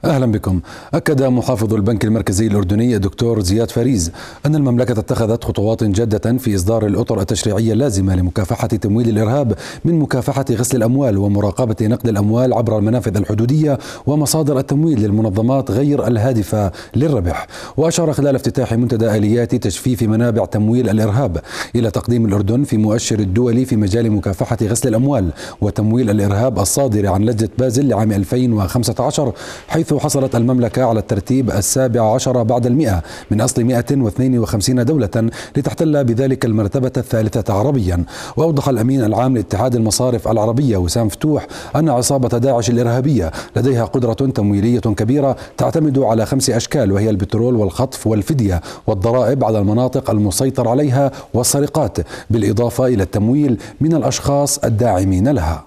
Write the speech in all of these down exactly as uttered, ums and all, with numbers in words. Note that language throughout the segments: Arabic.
أهلا بكم. أكد محافظ البنك المركزي الأردني الدكتور زياد فريز أن المملكة اتخذت خطوات جادة في إصدار الأطر التشريعية اللازمة لمكافحة تمويل الإرهاب من مكافحة غسل الأموال ومراقبة نقل الأموال عبر المنافذ الحدودية ومصادر التمويل للمنظمات غير الهادفة للربح. وأشار خلال افتتاح منتدى آليات تجفيف منابع تمويل الإرهاب إلى تقديم الأردن في مؤشر الدولي في مجال مكافحة غسل الأموال وتمويل الإرهاب الصادر عن لجنة بازل لعام ألفين وخمسة عشر، حيث حصلت المملكة على الترتيب السابع عشر بعد المئة من أصل مئة واثنين وخمسين دولة لتحتل بذلك المرتبة الثالثة عربيا. وأوضح الأمين العام لاتحاد المصارف العربية وسام فتوح أن عصابة داعش الإرهابية لديها قدرة تمويلية كبيرة تعتمد على خمس أشكال، وهي البترول والخطف والفدية والضرائب على المناطق المسيطر عليها والسرقات، بالإضافة إلى التمويل من الأشخاص الداعمين لها.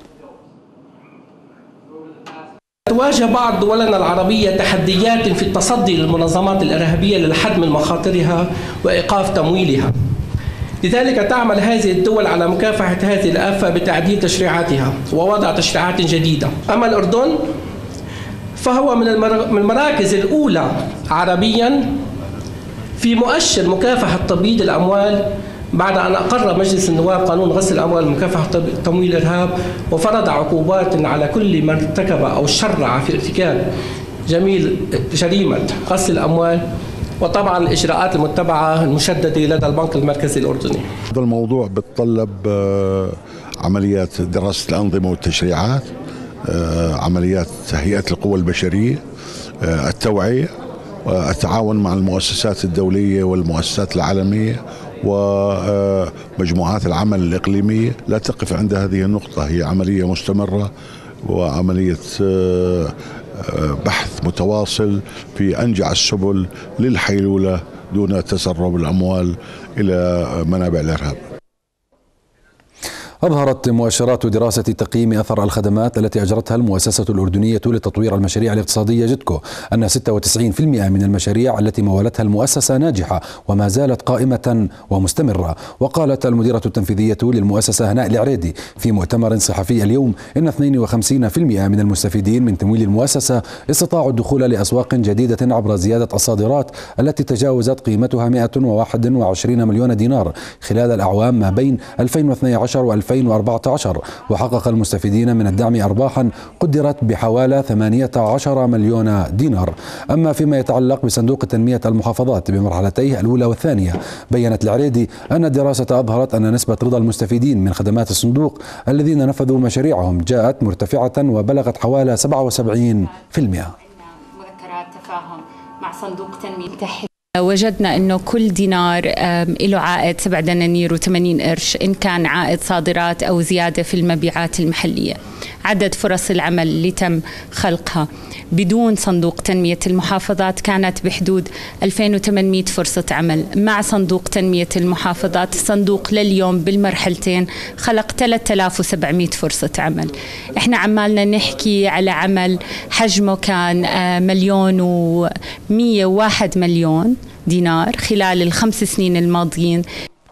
تواجه بعض دولنا العربية تحديات في التصدي للمنظمات الإرهابية للحد من مخاطرها وإيقاف تمويلها. لذلك تعمل هذه الدول على مكافحة هذه الآفة بتعديل تشريعاتها ووضع تشريعات جديدة. أما الأردن فهو من المراكز الأولى عربيا في مؤشر مكافحة تبييض الأموال بعد أن أقر مجلس النواب قانون غسل الأموال ومكافحة تمويل الإرهاب وفرض عقوبات على كل من ارتكب أو شرع في ارتكاب جميل جريمة غسل الأموال، وطبعا الإجراءات المتبعة المشددة لدى البنك المركزي الأردني. هذا الموضوع بتطلب عمليات دراسة الأنظمة والتشريعات، عمليات تهيئة القوى البشرية، التوعية، التعاون مع المؤسسات الدولية والمؤسسات العالمية ومجموعات العمل الإقليمية. لا تقف عند هذه النقطة، هي عملية مستمرة وعملية بحث متواصل في أنجع السبل للحيلولة دون تسرب الأموال إلى منابع الإرهاب. أظهرت مؤشرات دراسة تقييم أثر الخدمات التي أجرتها المؤسسة الأردنية لتطوير المشاريع الاقتصادية جدكو أن ستة وتسعين بالمئة من المشاريع التي مولتها المؤسسة ناجحة وما زالت قائمة ومستمرة. وقالت المديرة التنفيذية للمؤسسة هناء العريدي في مؤتمر صحفي اليوم إن اثنين وخمسين بالمئة من المستفيدين من تمويل المؤسسة استطاعوا الدخول لأسواق جديدة عبر زيادة الصادرات التي تجاوزت قيمتها مئة وواحد وعشرين مليون دينار خلال الأعوام ما بين ألفين واثني عشر وألفين وأربعة عشر. وحقق المستفيدين من الدعم أرباحا قدرت بحوالي ثمانية عشر مليون دينار. أما فيما يتعلق بصندوق تنمية المحافظات بمرحلتيه الأولى والثانية، بيّنت العريدي أن الدراسة أظهرت أن نسبة رضا المستفيدين من خدمات الصندوق الذين نفذوا مشاريعهم جاءت مرتفعة وبلغت حوالي سبعة وسبعين بالمئة. مذكرات تفاهم مع صندوق تنمية. وجدنا أنه كل دينار له عائد سبعة دنانير وثمانين قرش إن كان عائد صادرات أو زيادة في المبيعات المحلية. عدد فرص العمل اللي تم خلقها بدون صندوق تنمية المحافظات كانت بحدود ألفين وثمانمئة فرصة عمل. مع صندوق تنمية المحافظات الصندوق لليوم بالمرحلتين خلق ثلاثة آلاف وسبعمئة فرصة عمل. احنا عمالنا نحكي على عمل حجمه كان مليون ومية وواحد مليون دينار خلال الخمس سنين الماضيين.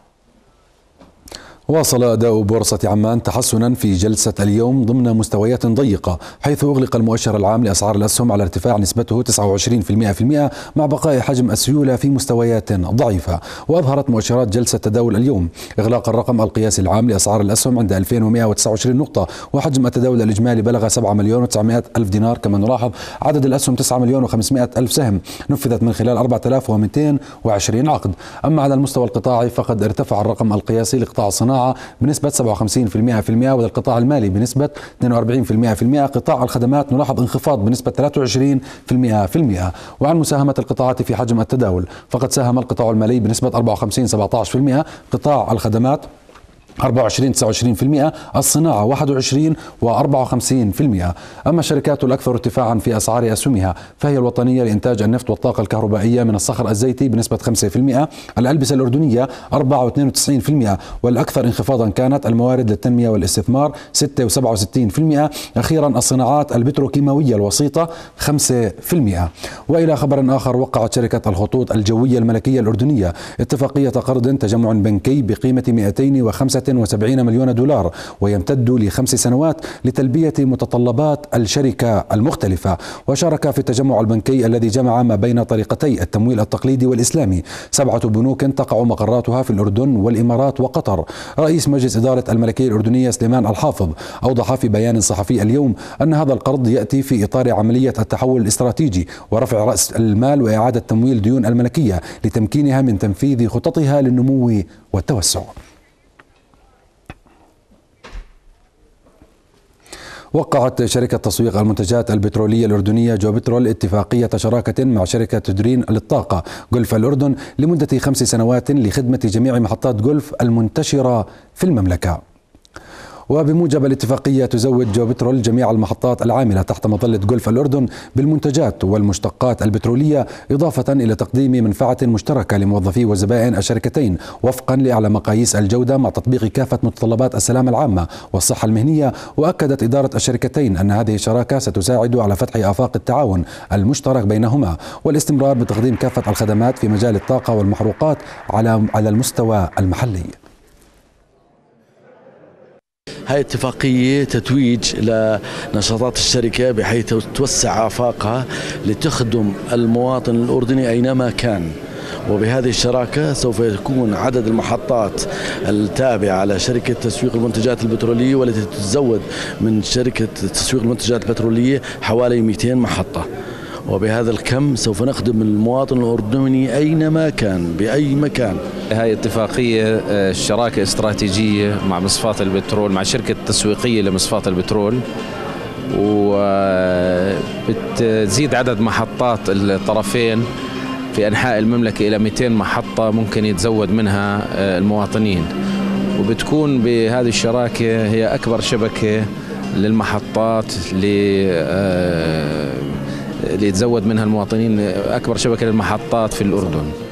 واصل أداء بورصة عمان تحسنا في جلسة اليوم ضمن مستويات ضيقة، حيث أغلق المؤشر العام لأسعار الأسهم على ارتفاع نسبته تسعة وعشرين بالمئة مع بقاء حجم السيولة في مستويات ضعيفة. وأظهرت مؤشرات جلسة تداول اليوم إغلاق الرقم القياسي العام لأسعار الأسهم عند ألفين ومئة وتسعة وعشرين نقطة، وحجم التداول الإجمالي بلغ سبعة مليون وتسعمئة ألف دينار. كما نلاحظ عدد الأسهم تسعة مليون وخمسمئة ألف سهم نفذت من خلال أربعة آلاف ومئتين وعشرين عقد. أما على المستوى القطاعي فقد ارتفع الرقم القياسي لقطاع الصناعة بنسبة سبعة وخمسين بالمئة وللقطاع المالي بنسبة اثنين وأربعين بالمئة. قطاع الخدمات نلاحظ انخفاض بنسبة ثلاثة وعشرين بالمئة. وعن مساهمة القطاعات في حجم التداول فقد ساهم القطاع المالي بنسبة أربعة وخمسين سبعة عشر بالمئة، قطاع الخدمات أربعة وعشرين تسعة وعشرين بالمئة، الصناعة واحد وعشرين وأربعة وخمسين بالمئة. أما الشركات الأكثر ارتفاعا في أسعار أسهمها فهي الوطنية لإنتاج النفط والطاقة الكهربائية من الصخر الزيتي بنسبة خمسة بالمئة، الألبسة الأردنية أربعة واثنين وتسعين بالمئة، والأكثر انخفاضا كانت الموارد للتنمية والاستثمار ستة وسبعة وستين بالمئة. أخيرا الصناعات البتروكيماوية الوسيطة خمسة بالمئة. وإلى خبر آخر، وقعت شركة الخطوط الجوية الملكية الأردنية اتفاقية قرض تجمع بنكي بقيمة مئتين وخمسة وسبعين مليون دولار، ويمتد لخمس سنوات لتلبية متطلبات الشركة المختلفة. وشارك في التجمع البنكي الذي جمع ما بين طريقتي التمويل التقليدي والإسلامي سبعة بنوك تقع مقراتها في الأردن والإمارات وقطر. رئيس مجلس إدارة الملكية الأردنية سليمان الحافظ أوضح في بيان صحفي اليوم أن هذا القرض يأتي في إطار عملية التحول الاستراتيجي ورفع رأس المال وإعادة تمويل ديون الملكية لتمكينها من تنفيذ خططها للنمو والتوسع. وقعت شركة تسويق المنتجات البترولية الأردنية جوبترول اتفاقية شراكة مع شركة تدرين للطاقة جولف الأردن لمدة خمس سنوات لخدمة جميع محطات جولف المنتشرة في المملكة. وبموجب الاتفاقية تزود جوبترول جميع المحطات العاملة تحت مظلة جولف الأردن بالمنتجات والمشتقات البترولية، إضافة إلى تقديم منفعة مشتركة لموظفي وزبائن الشركتين وفقا لأعلى مقاييس الجودة مع تطبيق كافة متطلبات السلامة العامة والصحة المهنية. وأكدت إدارة الشركتين أن هذه الشراكة ستساعد على فتح آفاق التعاون المشترك بينهما والاستمرار بتقديم كافة الخدمات في مجال الطاقة والمحروقات على على المستوى المحلي. هاي اتفاقية تتويج لنشاطات الشركة بحيث توسع آفاقها لتخدم المواطن الأردني أينما كان. وبهذه الشراكة سوف يكون عدد المحطات التابعة على شركة تسويق المنتجات البترولية والتي تتزود من شركة تسويق المنتجات البترولية حوالي مئتين محطة. وبهذا الكم سوف نخدم المواطن الأردني أينما كان بأي مكان. هاي اتفاقية شراكة استراتيجية مع مصفاة البترول، مع شركة تسويقية لمصفاة البترول، وبتزيد عدد محطات الطرفين في أنحاء المملكة إلى مئتين محطة ممكن يتزود منها المواطنين. وبتكون بهذه الشراكة هي أكبر شبكة للمحطات اللي يتزود منها المواطنين، أكبر شبكة للمحطات في الأردن.